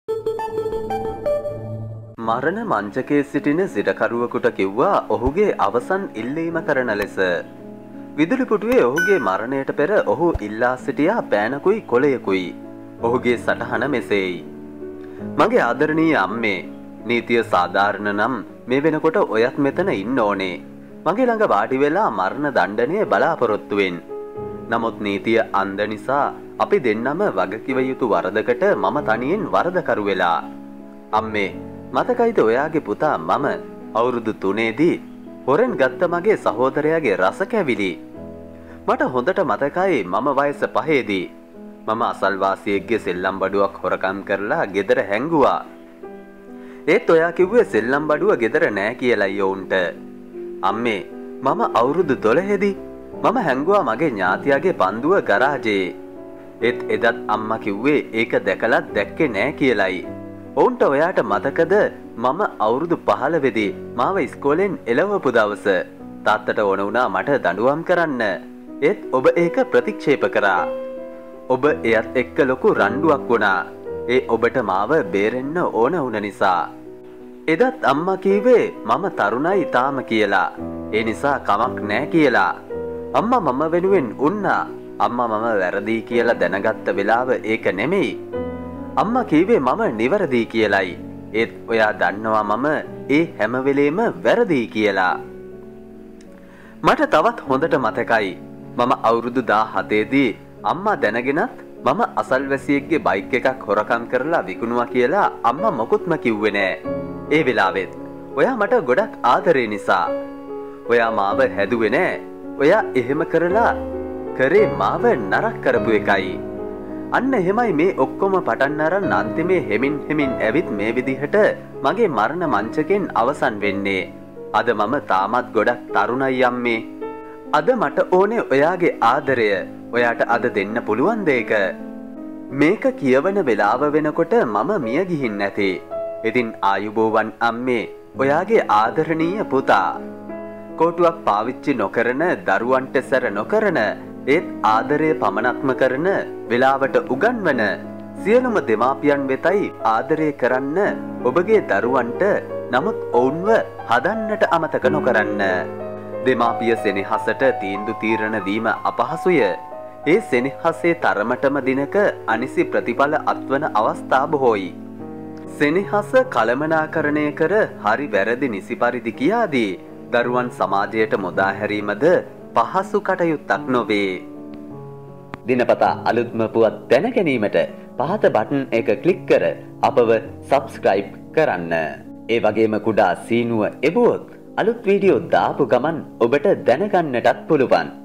මරණ මංචකයේ සිටින සිටකරුවෙකුට කිව්වා ඔහුගේ අවසන් ඉල්ලීම කරන ලෙස. විදුලි පුටුවේ ඔහුගේ මරණයට පෙර ඔහු ඉල්ලා සිටියා පෑනකුයි කොළයකුයි. ඔහුගේ සටහන මෙසේයි. මගේ ආදරණීය අම්මේ, නීතිය සාධාරණ නම් මේ වෙනකොට ඔයත් මෙතන ඉන්න ඕනේ. මගේ ළඟ වාඩි වෙලා මරණ දණ්ඩනය බලාපොරොත්තු වෙන්න. නමුත් නීතිය අන්ධ නිසා අපි දෙන්නම වගකිව යුතු වරදකට මම තනියෙන් වරදකරු වෙලා. අම්මේ, මතකයිද ඔයාගේ පුතා මම අවුරුදු 3ේදී හොරෙන් ගත්ත මගේ සහෝදරයාගේ රස කැවිලි. මට හොඳට මතකයි මම වයස 5ේදී මම අසල්වාසියෙක්ගේ සෙල්ලම් බඩුවක් හොරකම් කරලා ගෙදර හැංගුවා. ඒත් ඔයා කිව්වේ සෙල්ලම් බඩුව ගෙදර නෑ කියලායි ඔවුන්ට. අම්මේ, මම අවුරුදු 12ේදී මම හැංගුවා මගේ ඥාතියාගේ පන්දුව ගරාජේ. ඒත් එදත් අම්මා කිව්වේ ඒක දැකලත් දැක්කේ නෑ කියලායි. ඔවුන්ට ඔයාට මතකද මම අවුරුදු 15දී මාව ඉස්කෝලෙන් එළවපු දවස තාත්තට ඕන වුණා මට දඬුවම් කරන්න. ඒත් ඔබ ඒක ප්‍රතික්ෂේප කරා. ඔබ එයත් එක්ක ලොකු රණ්ඩුවක් වුණා. ඒ ඔබට මාව බේරෙන්න ඕන වුණ නිසා. එදත් අම්මා කීවේ මම තරුණයි තාම කියලා. ඒ නිසා කමක් නෑ කියලා. අම්මා මම වෙනුවෙන් උන්නා. අම්මා මම වැරදි කියලා දැනගත්ත වෙලාව ඒක නෙමෙයි. අම්මා කීවේ මම නිවැරදි කියලයි. ඒත් ඔයා දන්නවා මම ඒ හැම වෙලේම වැරදි කියලා. මට තවත් හොඳට මතකයි. මම අවුරුදු 17ේදී අම්මා දැනගෙනත් මම අසල්වැසියෙක්ගේ බයික් එකක් හොරකම් කරලා විකුණුවා කියලා අම්මා මොකුත්ම කිව්වේ නෑ. ඒ වෙලාවෙත් ඔයා මට ගොඩක් ආදරේ නිසා. ඔයා මාව හැදුවේ නෑ. ඔයා එහෙම කරලා කරේ මාව නරක කරපු එකයි. අන්න එහෙමයි මේ ඔක්කොම පටන් අරන් අන්තිමේ හෙමින් ඇවිත් මේ විදිහට මගේ මරණ මංචකෙන් අවසන් වෙන්නේ. අද මම තාමත් ගොඩක් තරුණයි අම්මේ. අද මට ඕනේ ඔයාගේ ආදරය. ඔයාට අද දෙන්න පුළුවන්ද ඒක? මේක කියවන වෙලාව වෙනකොට මම මිය ගිහින් නැති. ඉතින් ආයුබෝවන් අම්මේ, ඔයාගේ ආදරණීය පුතා. කෝටුවක් පාවිච්චි නොකරන, දරුවන්ට සැර නොකරන, ඒත් ආදරය පමණක්ම කරන, වෙලාවට උගන්වන සියලුම දෙමාපියන් වෙතයි ආදරය කරන්න ඔබගේ දරුවන්ට. නමුත් ඔවුන්ව හදන්නට අමතක නොකරන්න. දෙමාපිය සෙනෙහසට තීන්දුව තීරණ දීම අපහසුය. ඒ සෙනෙහසේ තරමටම දිනක අනිසි ප්‍රතිඵල අත්වන අවස්ථා බොහෝයි. සෙනෙහස කළමනාකරණය කර හරි වැරදි නිසි පරිදි කියාදී දරුවන් සමාජයට මුදා හැරීමද පහසු කටයුත්තක් නොවේ. දිනපතා අලුත්ම පුවත් දැන ගැනීමට පහත බටන් එක ක්ලික් කර අපව සබ්ස්ක්‍රයිබ් කරන්න. ඒ වගේම කුඩා සීනුව එබුවොත් අලුත් වීඩියෝ දාපු ගමන් ඔබට දැනගන්නටත් පුළුවන්.